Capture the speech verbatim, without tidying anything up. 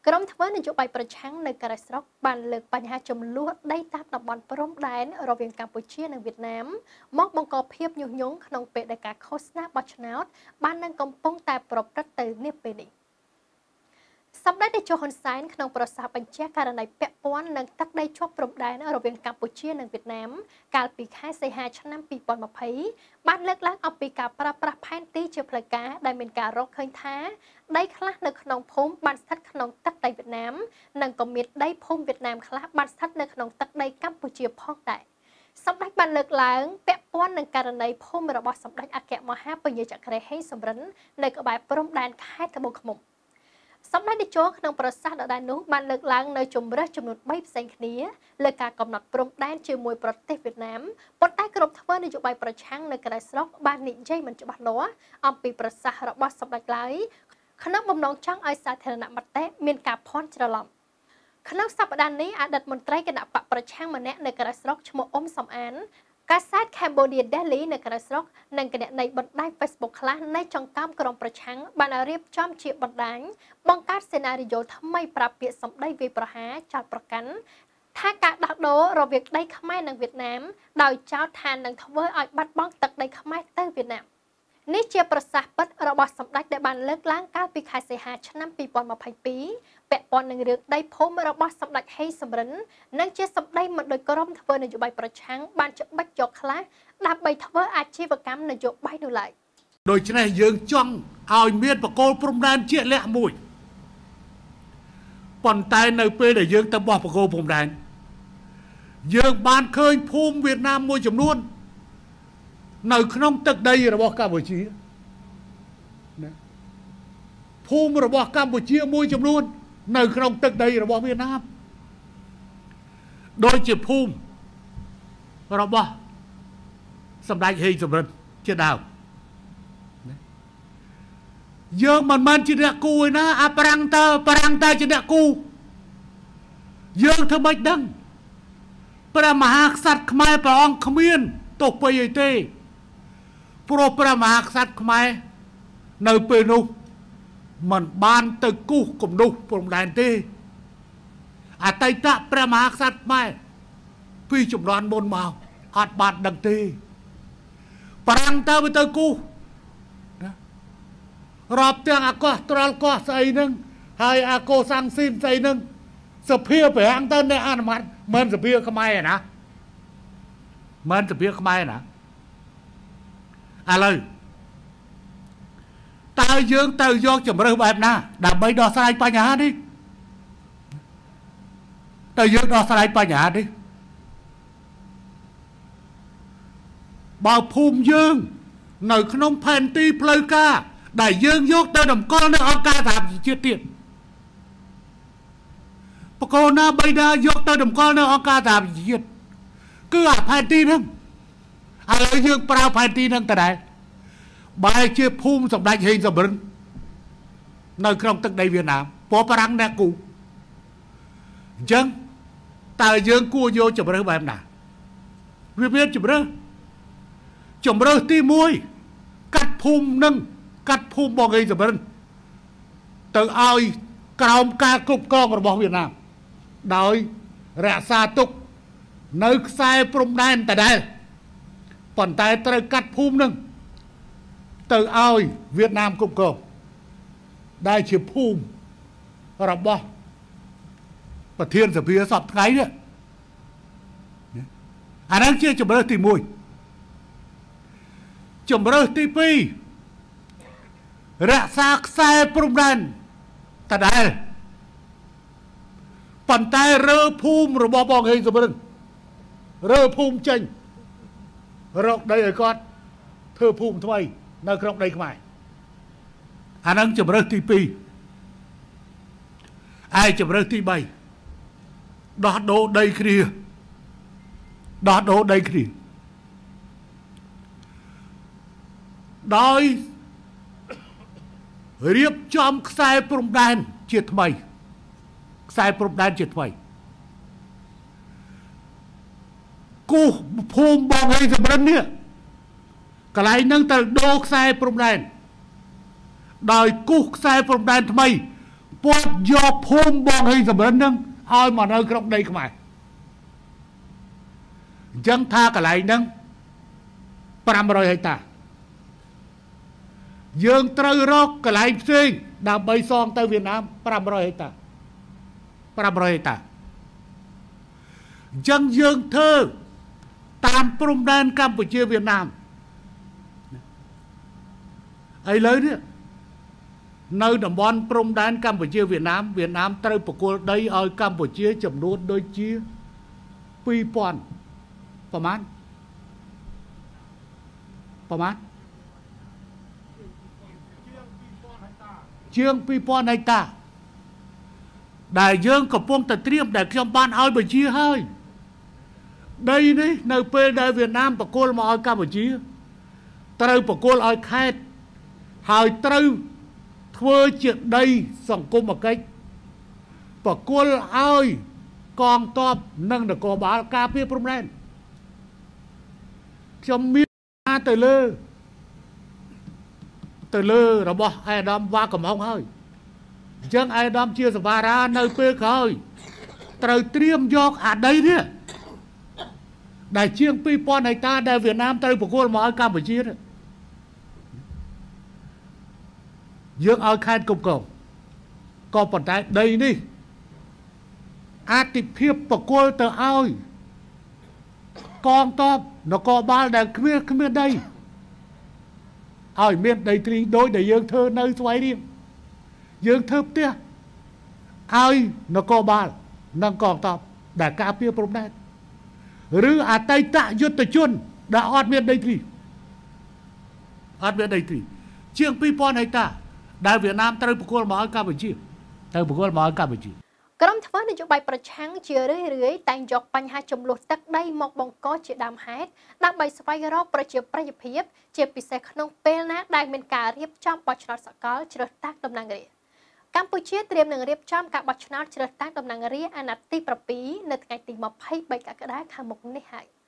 ក្រុមធ្វើនយោបាយប្រឆាំងនៅកូរ៉េស្រុកបានលើកបញ្ហាចំនួនដីតាមតំបន់ព្រំដែនរវាងកម្ពុជានិងវៀតណាមមកបង្កភាពញុះញង់ក្នុងពេលដែលការឃោសនាបោះឆ្នោតបាននឹងកំពុងតែប្រព្រឹត្តទៅនាពេលនេះសម្ដេចតេជោហ៊ុនសែនក្នុងប្រសាសន៍បញ្ជាក់ករណីពាក់ព័ន្ធនឹងទឹកដីជាប់ព្រំដែនរវាងកម្ពុជានិងវៀតណាមកាលពីខែសីហាឆ្នាំពីរពាន់ម្ភៃបានលើកឡើងអំពីការប្រើប្រាស់ផែនទីជាផ្លូវការដែលមានការរកឃើញថាដីខ្លះនៅក្នុងភូមិបានស្ថិតក្នុងទឹកដីវៀតណាមនិងក៏មានដីភូមិវៀតណាមខ្លះបានស្ថិតនៅក្នុងទឹកដីកម្ពុជាផងដែរសម្ដេចបានលើកឡើងពាក់ព័ន្ធនឹងករណីភូមិរបស់សម្ដេចអគ្គមហាពញាចក្រីហេងសំរិននៅក្បែរព្រំដែនខេត្តត្បូងឃ្មុំសម្ដេចតេជោក្នុងប្រសាសន៍ដដែលនោះបានលើកឡើងនៅជំរើសចំនួនបីផ្សេងគ្នាលើការកំណត់ព្រំដែនជាមួយប្រទេសវៀតណាមប៉ុន្តែក្រុមធ្វើនយោបាយប្រឆាំងនៅកូរ៉េស្រុកបាននិយាយមិនច្បាស់លាស់អំពីប្រសាសន៍របស់សម្ដេចឡើយក្នុងបំណងចង់ឲ្យសាធារណមតិមានការភ័ន្តច្រឡំក្នុងសប្តាហ៍នេះអតីតមន្ត្រីគណៈបកប្រឆាំងម្នាក់នៅកូរ៉េស្រុកឈ្មោះអ៊ុំសំអានកាសែត Cambodia Daily នៅកូរ៉េស្រុកនិងគណនីបណ្ដាញ Facebook ខ្លះនៃចង្កាំក្រុមប្រឆាំងបានរៀបចំជាបណ្ដាញបង្កើតសេណារីយ៉ូថ្មីប្រាប់ពាក្យសម្ដីវាយប្រហារចោទប្រកាន់ថាការដោះដូររវាងដីខ្មែរនិងវៀតណាមដោយចោទថានឹងធ្វើឲ្យបាត់បង់ទឹកដីខ្មែរទៅវៀតណាមនេះជាប្រសាសន៍ពិតរបស់សម្ដេចដែលបានលើកឡើងកាលពីខែសីហាឆ្នាំពីរពាន់ម្ភៃពីរពាក់ព័ន្ធនឹងរឿងដីភូមិរបស់សម្ដេចហេងសំរិននិងជាសម្ដីមិនដោយក្រុមធ្វើនយោបាយប្រឆាំងបានច្បិចយកខ្លះដើម្បីធ្វើអាជីវកម្មនយោបាយនោះឡើយដូច្នេះយើងចង់ឲ្យមានបកគោលព្រំដែនជាក់លាក់មួយប៉ុន្តែនៅពេលដែលយើងទៅបោះបកគោលព្រំដែនយើងបានឃើញភូមិវៀតណាមមួយចំនួននៅក្នុងទឹកដីរបស់កម្ពុជាណាភូមិរបស់កម្ពុជាមួយចំនួននៅក្នុងទឹកដីរបស់វៀតណាមដូចជាភូមិរបស់សម្ដេចហេងសំរិនជាដើមយើងមិនមែនជាអ្នកគូឯណាអាប្រាំងតើប្រាំងតើជាអ្នកគូយើងធ្វើម៉េចដឹងព្រះមហាក្សត្រខ្មែរព្រះអង្គគ្មានទោសពីអីទេព្រោះព្រះមហាក្សត្រខ្មែរនៅពេលនោះមិនបានទៅគូសគំនុះព្រំដែនទេអតីតព្រះមហាក្សត្រខ្មែរពីជំនាន់មុនមកអត់បានដឹងទេប្រាំងតើទៅគូសណារាប់ទាំងអាកោះត្រល់កោះស្អីហ្នឹងហើយអាកោសាំងស៊ីនស្អីហ្នឹងសភាប្រាំងតើអ្នកអនុម័តមិនសភាខ្មែរណាមិនសភាខ្មែរណាឥឡូវតើយើងទៅយកជំរើសបែបណាដើម្បីដោះស្រាយបញ្ហានេះតើយើងដោះស្រាយបញ្ហានេះបើភូមិយើងនៅក្នុងផែនទីផ្លូវការដែលយើងយកទៅតម្កល់នៅអង្គការសហប្រជាជាតិទៀតបកគោណាបីណាយកទៅតម្កល់នៅអង្គការសហប្រជាជាតិគឺអាផែនទីហ្នឹងឥឡូវយើងប្រើផែនទីហ្នឹងតដែរបែរជាភូមិសម្ដេចហេងសំរិននៅក្នុងទឹកដីវៀតណាមពណ៌ប្រាំងអ្នកគូអញ្ចឹងតើយើងគួរយកជំរើសបែបណាវាមានជំរើសជំរើសទីមួយកាត់ភូមិនឹងកាត់ភូមិបងហេងសំរិនទៅឲ្យក្រោមការគ្រប់គ្រងរបស់វៀតណាមដោយរក្សាទុកនៅខ្សែព្រំដែនដដែលប៉ុន្តែត្រូវកាត់ភូមិនឹងទៅឲ្យវៀតណាមគ្រប់គ្រងដែលជាភូមិរបស់ប្រធានសភាសពថ្ងៃនេះអានោះជាជំរើសទីមួយជំរើសទីពីររក្សាខ្សែព្រំដែនដដែលប៉ុន្តែរើភូមិរបស់បងហេងសំរិនរើភូមិចេញរកដីឲ្យគាត់ធ្វើភូមិថ្មីនៅក្នុងដីខ្មែរអានឹងជំរើសទីពីរឯជំរើសទីបីដោះដូរដីគ្នាដោះដូរដីគ្នាដោយរៀបចំខ្សែព្រំដែនជាថ្មីខ្សែព្រំដែនជាថ្មីគូសភូមិបងហេងសំរិននេះកន្លែងហ្នឹងទៅដូរខ្សែព្រំដែនដោយគូសខ្សែព្រំដែនថ្មីពគាត់យកភូមិបងហេងសំរិនហ្នឹងឲ្យមកនៅក្នុងដីខ្មែរអញ្ចឹងថាកន្លែងហ្នឹងប្រាំរយហិកតាយើងត្រូវរកកន្លែងផ្សេងដើម្បីសងទៅវៀតណាមប្រាំរយហិកតាប្រាំរយហិកតាអញ្ចឹងយើងធ្វើតាមព្រំដែនកម្ពុជាវៀតណាមឥឡូវនេះនៅតំបន់ព្រំដែនកម្ពុជាវៀតណាមវៀតណាមត្រូវប្រគល់ដីឲ្យកម្ពុជាចំនួនដូចជាពីរពាន់ប្រមាណប្រមាណជាងពីរពាន់ហិកតាដែលយើងកំពុងតែត្រៀមដែលខ្ញុំបានឲ្យបញ្ជាហើយដីនេះនៅពេលដែលវៀតណាមប្រគល់មកឲ្យកម្ពុជាត្រូវប្រគល់ឲ្យខេត្តហើយត្រូវធ្វើជាដីសង្គមគិច្ចប្រគល់ឲ្យកងទ័ពនិងនគរបាលការពារព្រំដែនខ្ញុំមានការទៅលើទៅលើរបស់អេដាមវ៉ាកំហុងហើយអញ្ចឹងអេដាមជាសវារានៅពេលក្រោយត្រូវត្រៀមយកអាដីនេះដែលជាងពីរពាន់ហិកតាដែលវៀតណាមត្រូវប្រគល់មកឲ្យកម្ពុជានេះយើងឲ្យខេត្តគ្រប់គ្រងក៏ប៉ុន្តែដីនេះអតិភិបប្រគល់ទៅឲ្យកងទ័ពនគរបាលដែលគ្មានគ្មានដីឲ្យមានដីធ្លីដូចដែលយើងធ្វើនៅស្វាយរៀងយើងធ្វើផ្ទះឲ្យនគរបាលនិងកងទ័ពដែលការពារព្រំដែនឬអតីតយុទ្ធជនដែលអត់មានដីធ្លីអត់មានដីធ្លីជាងពីរពាន់ហិកតាដែលវៀតណាមត្រូវប្រគល់មកឲ្យកម្ពុជាត្រូវប្រគល់មកឲ្យកម្ពុជាក្រុមធ្វើនយោបាយប្រឆាំងជារឿយរឿយតែងយកបញ្ហាចំនួនទឹកដីមកបង្កជាដើមហេតុដើម្បីស្វែងរកប្រជាប្រិយភាពជាពិសេសក្នុងពេលណាដែលមានការរៀបចំបោះឆ្នោតសកលជ្រើសតាំងតំណាងរាស្ត្រកម្ពុជាត្រៀមនឹងរៀបចំការបោះឆ្នោតជ្រើសតាំងតំណាងរាស្ត្រអាណត្តិទីប្រាំពីរនៅថ្ងៃទីម្ភៃបីកក្កដាខាងមុខនេះហើយ